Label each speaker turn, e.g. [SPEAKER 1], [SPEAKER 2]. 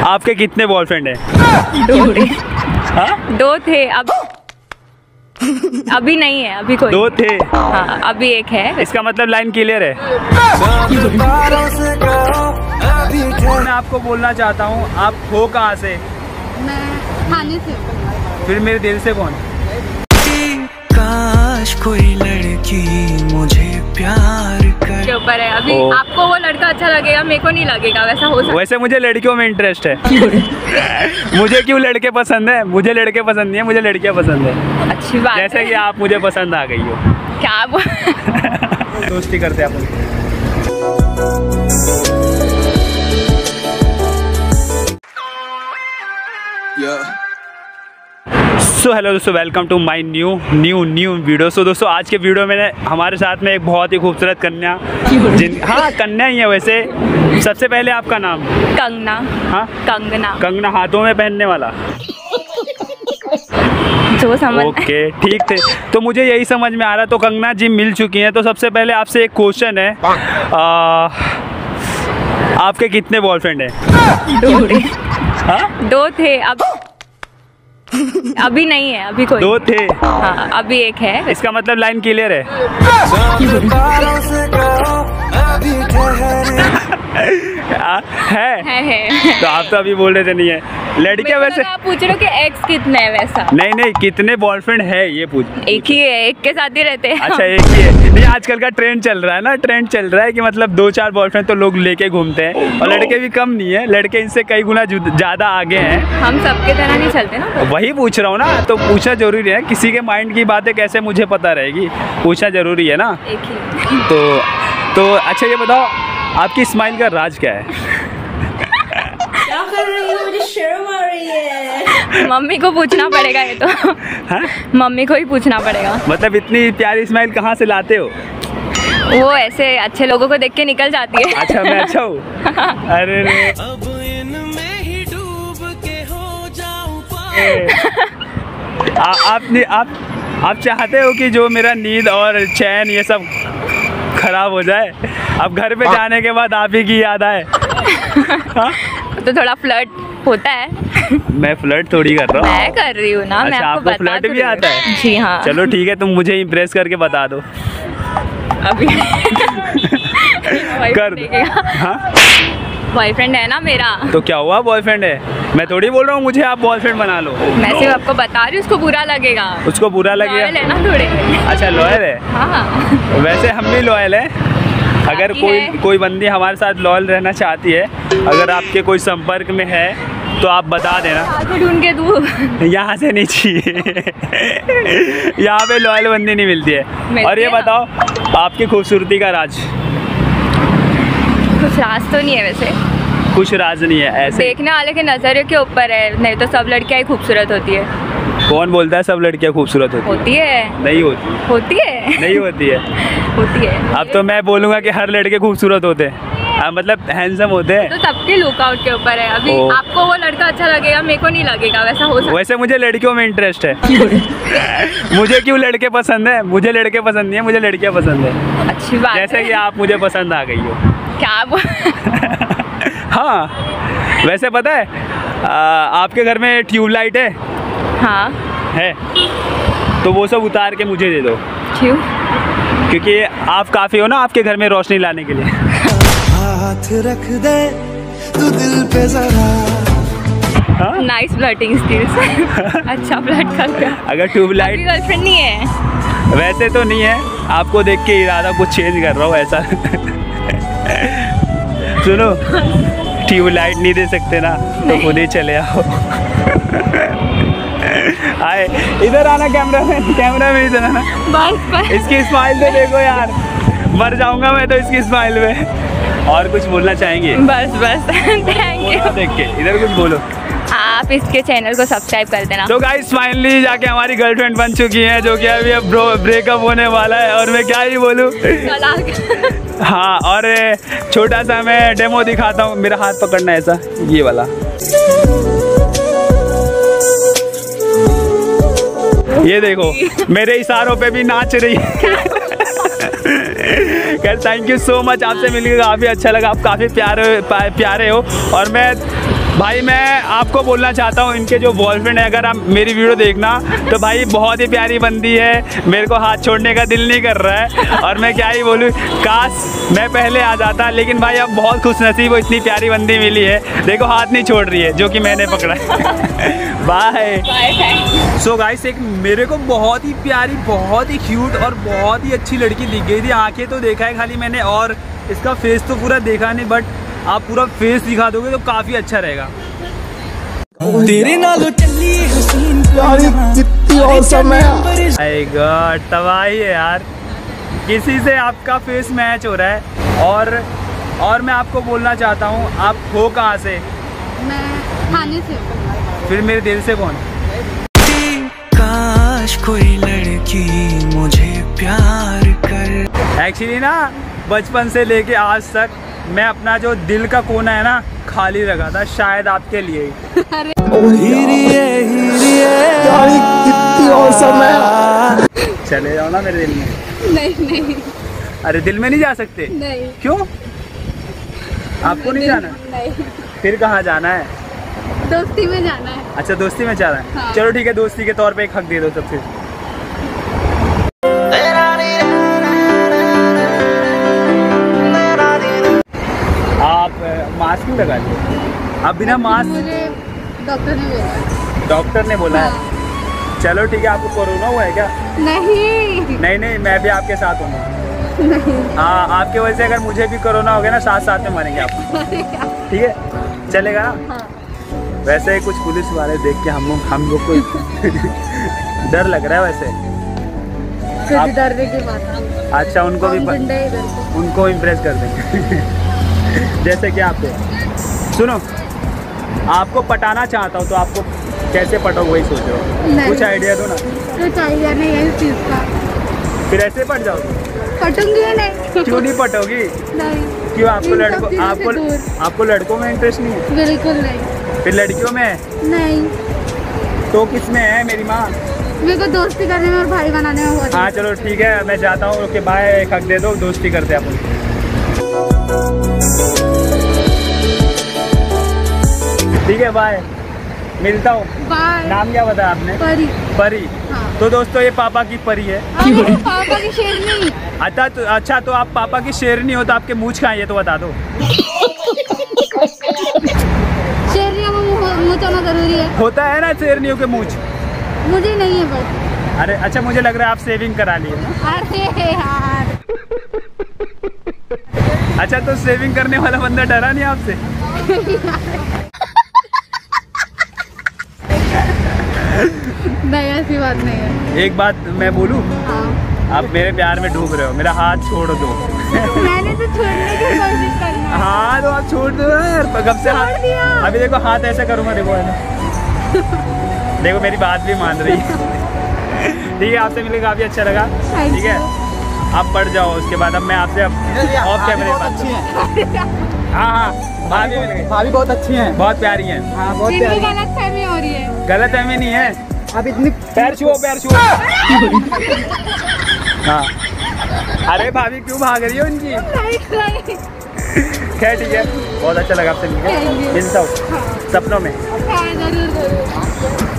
[SPEAKER 1] आपके कितने बॉयफ्रेंड हैं?
[SPEAKER 2] दो थे।
[SPEAKER 1] हाँ?
[SPEAKER 2] दो थे, अब अभी नहीं है, अभी कोई।
[SPEAKER 1] दो थे?
[SPEAKER 2] हाँ, अभी एक है।
[SPEAKER 1] इसका मतलब लाइन क्लियर है। मैं आपको बोलना चाहता हूँ, आप हो कहाँ से?
[SPEAKER 3] मैं थाने से।
[SPEAKER 1] फिर मेरे दिल से कौन?
[SPEAKER 4] काश कोई लड़की मुझे प्यार कर।
[SPEAKER 2] के ऊपर है अभी। आपको वो लड़का अच्छा लगेगा, मेरे को नहीं लगेगा, वैसा हो सकता।
[SPEAKER 1] वैसे मुझे लड़कियों में इंटरेस्ट है। मुझे क्यों लड़के पसंद है? मुझे लड़के पसंद नहीं है, मुझे लड़कियां पसंद है।
[SPEAKER 2] अच्छी बात
[SPEAKER 1] जैसे
[SPEAKER 2] है।
[SPEAKER 1] कि आप मुझे पसंद आ गई हो।
[SPEAKER 2] क्या
[SPEAKER 1] दोस्ती करते हैं अपन। सो हेलो दोस्तों, welcome to my new video. So दोस्तों, आज के वीडियो में हमारे साथ में एक बहुत ही खूबसूरत कन्या, हाँ कन्या ही है वैसे। सबसे पहले आपका नाम?
[SPEAKER 2] कंगना।
[SPEAKER 1] हाँ,
[SPEAKER 2] कंगना।
[SPEAKER 1] कंगना हाथों में पहनने वाला।
[SPEAKER 2] जो समझ।
[SPEAKER 1] ओके ठीक थे। तो मुझे यही समझ में आ रहा। तो कंगना जी मिल चुकी हैं, तो सबसे पहले आपसे एक क्वेश्चन है, आपके कितने बॉयफ्रेंड हैं?
[SPEAKER 2] दो थे।
[SPEAKER 1] हाँ?
[SPEAKER 2] दो थे, अब अभी नहीं है, अभी कोई।
[SPEAKER 1] दो थे?
[SPEAKER 2] हाँ, अभी एक है।
[SPEAKER 1] इसका मतलब लाइन क्लियर है। है। तो आप तो अभी बोल रहे थे नहीं है। लड़कियां वैसे
[SPEAKER 2] आप पूछ रहे हो कि एक्स कितने है वैसा?
[SPEAKER 1] नहीं, कितने बॉयफ्रेंड है ये पूछ।
[SPEAKER 2] एक ही है, एक के साथ ही रहते हैं।
[SPEAKER 1] अच्छा, एक ही है। नहीं, आजकल का ट्रेंड चल रहा है ना, ट्रेंड चल रहा है कि मतलब 2-4 बॉयफ्रेंड तो लोग लेके घूमते हैं। और लड़के भी कम नहीं है, लड़के इनसे कई गुना ज़्यादा आगे हैं। हम
[SPEAKER 2] सबके तरह नहीं चलते ना।
[SPEAKER 1] वही पूछ रहा हूँ ना, तो पूछना जरूरी है। किसी के माइंड की बातें कैसे मुझे पता रहेगी, पूछना जरूरी है ना।
[SPEAKER 2] एक ही।
[SPEAKER 1] तो अच्छा ये बताओ, आपकी स्माइल का राज क्या है?
[SPEAKER 3] क्या कर रही हो? मुझे शर्म आ रही है।
[SPEAKER 2] मम्मी को पूछना पड़ेगा ये तो।
[SPEAKER 1] हाँ?
[SPEAKER 2] मम्मी को ही पूछना पड़ेगा।
[SPEAKER 1] मतलब इतनी प्यारी स्माइल कहाँ से लाते हो?
[SPEAKER 2] वो ऐसे अच्छे लोगों को देख के निकल जाती है।
[SPEAKER 1] अच्छा, मैं अच्छा हूँ? अरे रे।
[SPEAKER 4] अब इनमें ही डूब के हो जाऊं
[SPEAKER 1] आप चाहते हो कि जो मेरा नींद और चैन ये सब खराब हो जाए? अब घर पे जाने के बाद आप ही की याद आए? हाँ?
[SPEAKER 2] तो थोड़ा फ्लर्ट होता है।
[SPEAKER 1] मैं फ्लर्ट थोड़ी कर रहा हूँ।
[SPEAKER 2] मैं कर रही हूँ ना।
[SPEAKER 1] अच्छा,
[SPEAKER 2] मैं
[SPEAKER 1] आपको फ्लर्ट भी आता है?
[SPEAKER 2] जी हाँ।
[SPEAKER 1] चलो ठीक है, तुम मुझे इम्प्रेस करके बता दो
[SPEAKER 2] अभी।
[SPEAKER 1] कर दो। हाँ?
[SPEAKER 2] बॉयफ्रेंड है ना मेरा।
[SPEAKER 1] तो क्या हुआ, बॉयफ्रेंड है? मैं थोड़ी बोल रहा हूँ मुझे आप बॉयफ्रेंड बना लो।
[SPEAKER 2] मैं सिर्फ आपको बता रही हूँ, उसको बुरा लगेगा।
[SPEAKER 1] उसको बुरा लगेगा?
[SPEAKER 2] लॉयल है ना थोड़े।
[SPEAKER 1] अच्छा, लॉयल है।
[SPEAKER 2] हाँ।
[SPEAKER 1] वैसे हम भी लॉयल है। अगर कोई बंदी हमारे साथ लॉयल रहना चाहती है, अगर आपके कोई संपर्क में है तो आप बता देना।
[SPEAKER 2] आगे ढूंढ के दूँ।
[SPEAKER 1] यहाँ से नहीं चाहिए। यहाँ पे लॉयल बंदी नहीं मिलती है। और ये बताओ, आपकी खूबसूरती का राज?
[SPEAKER 2] कुछ राज तो नहीं है वैसे।
[SPEAKER 1] कुछ राज नहीं है ऐसे?
[SPEAKER 2] देखने वाले के नजरिए के ऊपर है, नहीं तो सब लड़कियां ही खूबसूरत होती है।
[SPEAKER 1] कौन बोलता है सब लड़कियां खूबसूरत होती
[SPEAKER 2] है?
[SPEAKER 1] नहीं होती।
[SPEAKER 2] होती है?
[SPEAKER 1] नहीं होती है।
[SPEAKER 2] होती है।
[SPEAKER 1] अब तो मैं बोलूँगा कि हर लड़के खूबसूरत होते हैं, मतलब हैंडसम होते हैं।
[SPEAKER 2] तो सबके लुकआउट के ऊपर है अभी। आपको वो लड़का अच्छा लगेगा, मेरे को नहीं लगेगा, वैसा हो सकता है।
[SPEAKER 1] वैसे मुझे लड़कियों में इंटरेस्ट है। मुझे क्यों लड़के पसंद है? मुझे लड़के पसंद नहीं है, मुझे लड़कियां पसंद है।
[SPEAKER 2] अच्छी बात है।
[SPEAKER 1] जैसे कि आप मुझे पसंद आ गई हो।
[SPEAKER 2] क्या?
[SPEAKER 1] हाँ, वैसे पता है आपके घर में ट्यूबलाइट है?
[SPEAKER 2] हाँ
[SPEAKER 1] है। तो वो सब उतार के मुझे दे दो।
[SPEAKER 2] क्यों?
[SPEAKER 1] क्योंकि आप काफ़ी हो ना आपके घर में रोशनी लाने के लिए।
[SPEAKER 4] हाथ रख दे तू दिल पे जरा।
[SPEAKER 2] Nice flirting skills. अच्छा फ्लर्ट करते हो।
[SPEAKER 1] अगर ट्यूबलाइट
[SPEAKER 2] गर्लफ्रेंड नहीं है?
[SPEAKER 1] वैसे तो नहीं है, आपको देख के इरादा कुछ चेंज कर रहा हूँ ऐसा। सुनो, ट्यूबलाइट नहीं दे सकते ना तो खुद ही चले आओ। आए इधर आना, कैमरा में इधर आना।
[SPEAKER 2] बस
[SPEAKER 1] इसकी स्माइल तो देखो यार, मर जाऊंगा मैं तो इसकी स्माइल में। और कुछ बोलना चाहेंगे?
[SPEAKER 2] बस थैंक यू।
[SPEAKER 1] देख के इधर कुछ बोलो।
[SPEAKER 2] आप इसके चैनल को सब्सक्राइब कर देना।
[SPEAKER 1] तो गाइस फाइनली जाके हमारी गर्लफ्रेंड बन चुकी है, जो कि अभी अब ब्रेकअप होने वाला है। और मैं क्या ही बोलूँ। हाँ, और छोटा सा मैं डेमो दिखाता हूँ। मेरा हाथ पकड़ना ऐसा, ये वाला। ये देखो, मेरे इशारों पे भी नाच रही है। थैंक यू सो मच, आपसे मिलकर काफ़ी अच्छा लगा। आप काफ़ी प्यारे हो। और मैं भाई मैं आपको बोलना चाहता हूँ, इनके जो बॉयफ्रेंड है, अगर आप मेरी वीडियो देखना तो भाई बहुत ही प्यारी बंदी है, मेरे को हाथ छोड़ने का दिल नहीं कर रहा है। और मैं क्या ही बोलूँ, काश मैं पहले आ जाता, लेकिन भाई अब बहुत खुशनसीब हो, इतनी प्यारी बंदी मिली है। देखो हाथ नहीं छोड़ रही है, जो कि मैंने पकड़ा है। बाय। सो गाइस, एक मेरे को बहुत ही प्यारी, बहुत ही क्यूट और बहुत ही अच्छी लड़की दिख गई थी। आंखें तो देखा है खाली मैंने, और इसका फेस तो पूरा देखा नहीं, बट आप पूरा फेस दिखा दोगे तो काफी अच्छा रहेगा।
[SPEAKER 4] तेरे नालों चली हसीन कितनी औसम है।
[SPEAKER 1] माय गॉड, तबाही है यार, किसी से आपका फेस मैच हो रहा है। और मैं आपको बोलना चाहता हूँ, आप हो कहाँ से?
[SPEAKER 2] मैं थाने से हूँ।
[SPEAKER 1] फिर मेरे दिल से कौन?
[SPEAKER 4] काश कोई लड़की मुझे प्यार कर।
[SPEAKER 1] एक्चुअली ना, बचपन से लेके आज तक मैं अपना जो दिल का कोना है ना, खाली रखा था, शायद आपके लिए ही।
[SPEAKER 4] कितनी औसम है।
[SPEAKER 1] चले जाओ ना मेरे दिल में।
[SPEAKER 2] नहीं।
[SPEAKER 1] अरे दिल में नहीं जा सकते?
[SPEAKER 2] नहीं।
[SPEAKER 1] क्यों? आपको नहीं जाना?
[SPEAKER 2] नहीं।
[SPEAKER 1] फिर कहाँ जाना है?
[SPEAKER 2] दोस्ती में जाना है।
[SPEAKER 1] अच्छा, दोस्ती में जाना है।
[SPEAKER 2] हाँ।
[SPEAKER 1] चलो ठीक है, दोस्ती के तौर पे एक हक दे दो सबसे। आप मास्क क्यों लगा लिए? आप बिना मास्क?
[SPEAKER 2] मुझे डॉक्टर ने बोला।
[SPEAKER 1] डॉक्टर ने बोला है? चलो ठीक है, आपको कोरोना हुआ है क्या?
[SPEAKER 2] नहीं।
[SPEAKER 1] नहीं, मैं भी आपके साथ हूँ। हाँ, आपके वजह से अगर मुझे भी कोरोना हो गया ना, साथ साथ में मरेंगे आप। ठीक है, चलेगा ना?
[SPEAKER 2] हाँ।
[SPEAKER 1] वैसे कुछ पुलिस वाले देख के हम लोग को डर लग रहा है वैसे।
[SPEAKER 2] कुछ डरने की बात।
[SPEAKER 1] अच्छा, उनको भी उनको इम्प्रेस कर देंगे। जैसे कि आपको सुनो, आपको पटाना चाहता हूँ तो आपको कैसे पटोगे वही सोच रहे हो? कुछ आइडिया दो ना।
[SPEAKER 2] कुछ आइडिया नहीं है इस चीज का।
[SPEAKER 1] फिर ऐसे पट जाओ?
[SPEAKER 2] पटूंगी नहीं।
[SPEAKER 1] क्यों नहीं पटोगी?
[SPEAKER 2] नहीं।
[SPEAKER 1] क्यों? आपको लड़कों में इंटरेस्ट नहीं है?
[SPEAKER 2] बिल्कुल नहीं।
[SPEAKER 1] फिर लड़कियों में है?
[SPEAKER 2] नहीं।
[SPEAKER 1] तो किस में है मेरी माँ?
[SPEAKER 2] मेरे को दोस्ती करने में और भाई बनाने में बहुत।
[SPEAKER 1] हाँ चलो ठीक है, मैं जाता हूँ। ओके बाय, एक हक दे दो, दोस्ती करते हैं अपन। ठीक है बाय, मिलता हूँ।
[SPEAKER 2] बाय।
[SPEAKER 1] नाम क्या बताया आपने?
[SPEAKER 2] परी।
[SPEAKER 1] परी।
[SPEAKER 2] हाँ।
[SPEAKER 1] तो दोस्तों, ये पापा की परी है।
[SPEAKER 2] पापा की शेरनी।
[SPEAKER 1] अच्छा, तो आप पापा की शेरनी हो तो आपके मूंछ कहाँ है ये तो बता दो।
[SPEAKER 2] शेरनियों में मुँह होना जरूरी है।
[SPEAKER 1] होता है ना शेरनियों के मूंछ?
[SPEAKER 2] मुझे नहीं है बस।
[SPEAKER 1] अरे अच्छा, मुझे लग रहा है आप सेविंग करा लिए।
[SPEAKER 2] अरे यार।
[SPEAKER 1] अच्छा, तो सेविंग करने वाला बंदा डरा नहीं आपसे?
[SPEAKER 2] नहीं, ऐसी बात नहीं है।
[SPEAKER 1] एक बात मैं बोलूं?
[SPEAKER 2] हाँ।
[SPEAKER 1] आप मेरे प्यार में डूब रहे हो, मेरा हाथ छोड़ दो।
[SPEAKER 2] मैंने तो छोड़ने की कोशिश करना है।
[SPEAKER 1] हाँ तो आप छोड़ दो यार, कब से हाथ। अभी देखो हाथ ऐसा करूँगा, देखो देखो मेरी बात भी मान रही है। ठीक है, आपसे मिलकर काफी अच्छा लगा। ठीक है, आप पढ़ जाओ, उसके बाद अब मैं आपसे ऑफ कैमरे बात। हाँ, भाभी मिल गई। भाभी बहुत अच्छी हैं, बहुत प्यारी हैं। हाँ, बहुत प्यारी।
[SPEAKER 2] गलतफहमी हो रही है।
[SPEAKER 1] गलतफहमी नहीं है, आप इतनी पैर छुओ। हाँ, अरे भाभी क्यों भाग रही हो उनकी? खैर ठीक है, बहुत अच्छा लगा आपसे मिलकर। मिलता हूँ सपनों में।
[SPEAKER 2] जरूर।